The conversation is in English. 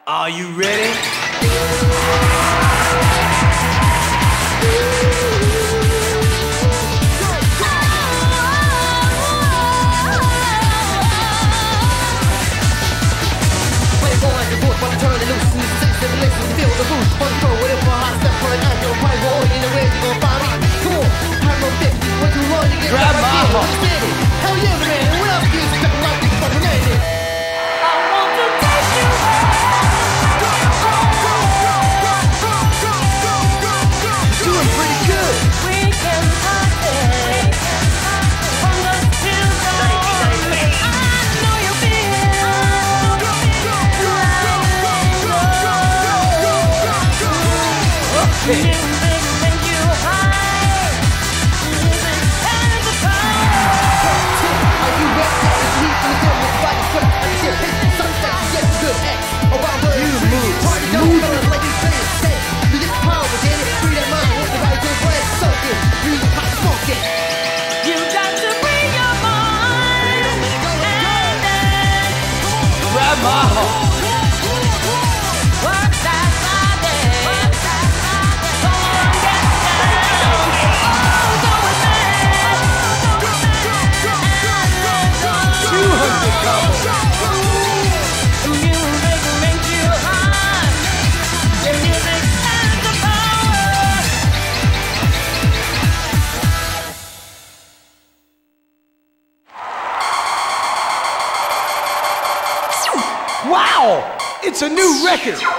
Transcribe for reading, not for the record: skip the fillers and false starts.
Are you ready? Grab my heart. Hell yeah, man. And what else do you expect from this fucking man? I want to take you Doing pretty good. We can party from dusk till dawn. I know you feel Okay. music make you high. Music has the power. Are you ready? It's me from the door with body foot. I shit, hit sunset, get good X. Around word, You move. party don't feel like you say it, say it. You get power, get it, free that mind, what the right good bread, soak it, music hot smoke it. You got to bring your mind and dance. Grab my heart. Work that body. Come on, get down. Oh, go with that. 200 combos. Music makes you hot. The music has the power. Wow! It's a new record.